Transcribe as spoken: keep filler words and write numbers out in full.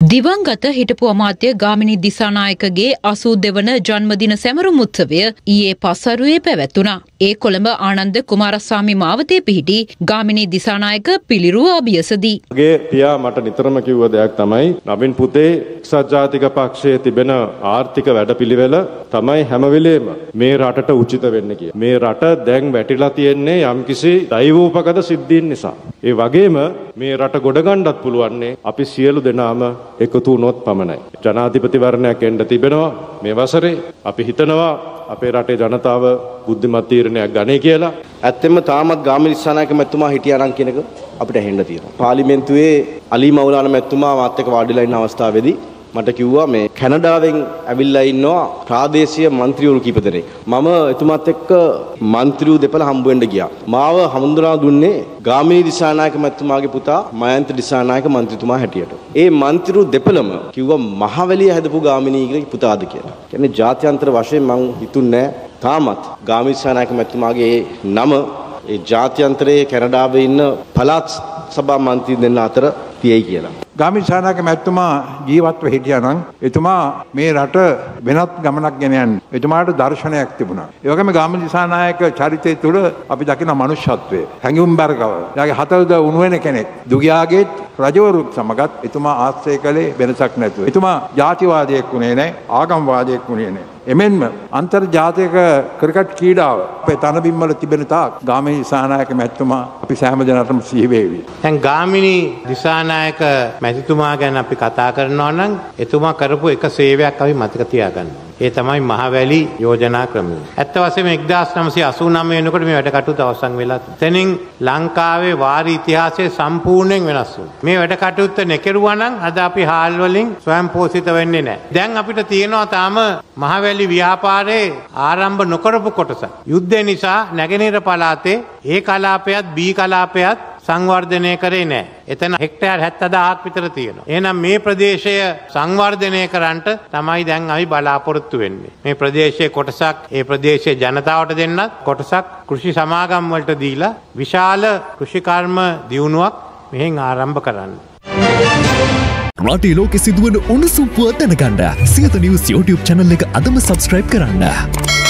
දිවංගත හිටපු අමාත්‍ය ගාමිණී දිසානායකගේ අසූ දෙවන ජන්මදින සැමරුම් උත්සවය ඊයේ පස්වරුවේ පැවැත්වුණා. ඒ කොළඹ ආනන්ද කුමාරස්වාමි මාවතේ පිහිටි ගාමිණී දිසානායක පිළිරුව අභියසදී. මගේ පියා මට නිතරම කිව්ව දෙයක් තමයි නවින් පුතේ එක්සත් ජාතික පක්ෂයේ තිබෙන ආර්ථික වැඩපිළිවෙල තමයි හැම වෙලේම මේ රටට උචිත වෙන්නේ කියලා. මේ රට දැන් වැටිලා තියෙන්නේ යම්කිසි දෛවෝපගත සිද්ධීන් නිසා. ඒ වගේම මේ රට ගොඩ ගන්නත් පුළුවන්නේ අපි සියලු දෙනාම එකතු වුණොත් පමණයි. ජනාධිපතිවරණයක් එන්න තිබෙනවා මේ වසරේ. අපි හිතනවා අපේ රටේ ජනතාව බුද්ධිමත් තීරණයක් ගන්නේ කියලා. ඇත්තෙන්ම තාමත් ගාමිණී දිසානායක මැතිතුමා හිටියා නම් කියනක අපිට ඇහෙන්න තියෙනවා. පාර්ලිමේන්තුවේ අලි මෞලානා මැතිතුමා මාත් එක්ක වාඩිලා ඉන්න අවස්ථාවේදී මට කිව්වා මේ කැනඩාවෙන් ඇවිල්ලා ඉන්නවා ප්‍රාදේශීය മന്ത്രിවරු කීප දෙනෙක්. මම එතුමාත් එක්ක മന്ത്രിවරු දෙපළ හම්බ වෙන්න ගියා. මාව හඳුනා දුන්නේ ගාමිණී දිසානායක මැතිතුමාගේ පුතා මයන්ත දිසානායක മന്ത്രിතුමා හැටියට. ඒ മന്ത്രിවරු දෙපළම කිව්වා මහවැලිය හැදපු ගාමිණීගේ පුතාද කියලා. කියන්නේ ජාත්‍යන්තර වශයෙන් මං හිතුන්නේ තාමත් ගාමිණී දිසානායක මැතිතුමාගේ නම ඒ ජාත්‍යන්තරයේ කැනඩාවේ ඉන්න පළාත් සභා മന്ത്രി දෙන්න අතර තියෙයි කියලා. ගාමිණී දිසානායක මැතිතුමා ජීවත්ව හිටියා නම් එතුමා මේ රට වෙනත් ගමනක් ගෙන යන්නේ. එතුමාට දර්ශනයක් තිබුණා. ඒ වගේම ගාමිණී දිසානායක චරිතය තුළ අපි දකින මනුෂ්‍යත්වය, හැඟුම්බර බව, යාගේ හතවද උණු වෙන කෙනෙක්. දුගියාගේ රජවරුත් සමගත් එතුමා ආශ්‍රය කළේ වෙනසක් නැතුව. එතුමා ජාතිවාදියෙක් වුණේ නැහැ, ආගම්වාදියෙක් වුණේ නැහැ. එමෙන්ම අන්තර්ජාතික ක්‍රිකට් ක්‍රීඩාව අපේ තනබිම්වල තිබෙන තාක් ගාමිණී දිසානායක මැතිතුමා අපි සෑම දිනකටම සිහි වේවි. දැන් ගාමිණී දිසානායක මැතිතුමා ගැන අපි කතා කරනවා නම් එතුමා කරපු එක සේවයක් අපි මතක තියාගන්න. ඒ තමයි මහවැලි යෝජනා ක්‍රමය. ඇත්ත වශයෙන්ම එක්දාස් නවසිය අසූ නවය වෙනකොට මේ වැඩ කටයුතු අවසන් වෙලා තිබෙනවා. එතනින් ලංකාවේ වාරි ඉතිහාසය සම්පූර්ණයෙන් වෙනස් වුණා. මේ වැඩ කටයුත්ත නැකරුවා නම් අද අපි හාල් වලින් ස්වයං පෝෂිත වෙන්නේ නැහැ. දැන් අපිට තියෙනවා තාම මහවැලි ව්‍යාපාරේ ආරම්භ නොකරපු කොටස. යුද්ධය නිසා නැගෙනහිර පළාතේ ඒ කලාපයත් බී කලාපයත් සංවර්ධනය කරේ නැහැ. එතන හෙක්ටයාර් හැත්තදාහක් විතර තියෙනවා. එහෙනම් මේ ප්‍රදේශය සංවර්ධනය කරන්නට තමයි දැන් අපි බලාපොරොත්තු වෙන්නේ. මේ ප්‍රදේශයේ කොටසක් ඒ ප්‍රදේශයේ ජනතාවට දෙන්නත් කොටසක් කෘෂි සමාගම් වලට දීලා විශාල කෘෂිකර්ම දියුණුවක් මෙහෙන් ආරම්භ කරන්න. රටේ ලෝකෙ සිදුවන උණුසුම් පුවත් දැනගන්න සියත නිවුස් YouTube channel එක අදම subscribe කරන්න.